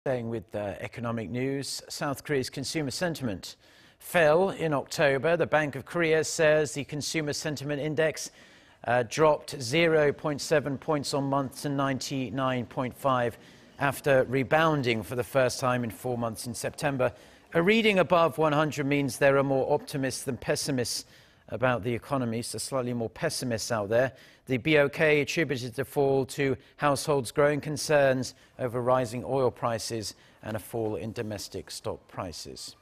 Staying with economic news, South Korea's consumer sentiment fell in October. The Bank of Korea says the consumer sentiment index dropped 0.7 points on month to 99.5 after rebounding for the first time in 4 months in September. A reading above 100 means there are more optimists than pessimists about the economy, so slightly more pessimists out there. The BOK attributed the fall to households' growing concerns over rising oil prices and a fall in domestic stock prices.